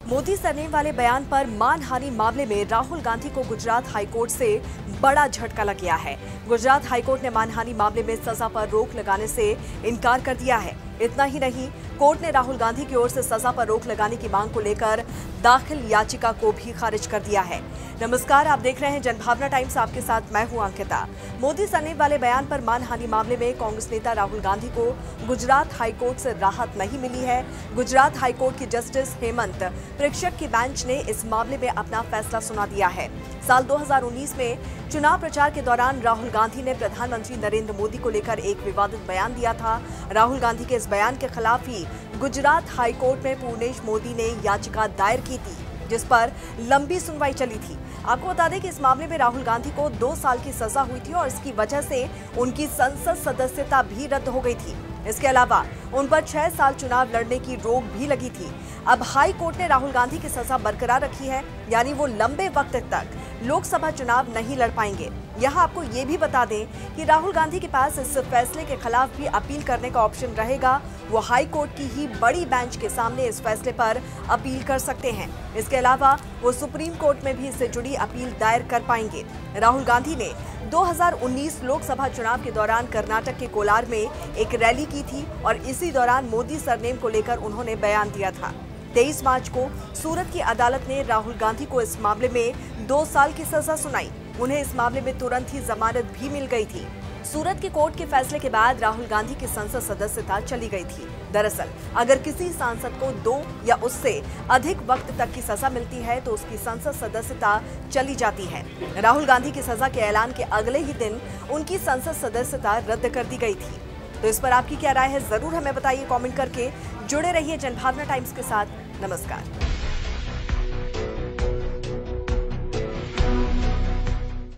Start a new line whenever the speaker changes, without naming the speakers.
Modi surname वाले बयान पर मानहानि मामले में राहुल गांधी को गुजरात हाईकोर्ट से बड़ा झटका लग गया है। गुजरात हाईकोर्ट ने मानहानि मामले में सजा पर रोक लगाने से इनकार कर दिया है। इतना ही नहीं, कोर्ट ने राहुल गांधी की ओर से सजा पर रोक लगाने की मांग को लेकर दाखिल याचिका को भी खारिज कर दिया है। नमस्कार, आप देख रहे हैं जनभावना टाइम्स। आपके साथ मैं हूं अंकिता। मोदी सरनेम वाले बयान पर मानहानि मामले में कांग्रेस नेता राहुल गांधी को गुजरात हाईकोर्ट से राहत नहीं मिली है। गुजरात हाईकोर्ट की जस्टिस हेमंत प्रेक्षक की बेंच ने इस मामले में अपना फैसला सुना दिया है। साल 2019 में चुनाव प्रचार के दौरान राहुल गांधी ने प्रधानमंत्री नरेंद्र मोदी को लेकर एक विवादित बयान दिया था। राहुल गांधी के इस बयान के खिलाफ ही गुजरात हाईकोर्ट में पूर्णेश मोदी ने याचिका दायर की थी, जिस पर लंबी सुनवाई चली थी। आपको बता दें कि इस मामले में राहुल गांधी को 2 साल की सजा हुई थी और इसकी वजह से उनकी संसद सदस्यता भी रद्द हो गई थी। इसके अलावा उन पर 6 साल चुनाव लड़ने की रोक भी लगी थी। अब हाई कोर्ट ने राहुल गांधी की सजा बरकरार रखी है, यानी वो लंबे वक्त तक लोकसभा चुनाव नहीं लड़ पाएंगे। यहाँ आपको ये भी बता दें कि राहुल गांधी के पास इस फैसले के खिलाफ भी अपील करने का ऑप्शन रहेगा। वो हाई कोर्ट की ही बड़ी बेंच के सामने इस फैसले पर अपील कर सकते हैं। इसके अलावा वो सुप्रीम कोर्ट में भी इससे जुड़ी अपील दायर कर पाएंगे। राहुल गांधी ने 2019 लोकसभा चुनाव के दौरान कर्नाटक के कोलार में एक रैली की थी और इसी दौरान मोदी सरनेम को लेकर उन्होंने बयान दिया था। 23 मार्च को सूरत की अदालत ने राहुल गांधी को इस मामले में 2 साल की सजा सुनाई। उन्हें इस मामले में तुरंत ही जमानत भी मिल गई थी। सूरत के कोर्ट के फैसले के बाद राहुल गांधी की संसद सदस्यता चली गई थी। दरअसल अगर किसी सांसद को 2 या उससे अधिक वक्त तक की सजा मिलती है तो उसकी संसद सदस्यता चली जाती है। राहुल गांधी की सजा के ऐलान के अगले ही दिन उनकी संसद सदस्यता रद्द कर दी गई थी। तो इस पर आपकी क्या राय है, जरूर हमें बताइए कमेंट करके। जुड़े रहिए जनभावना टाइम्स के साथ। नमस्कार।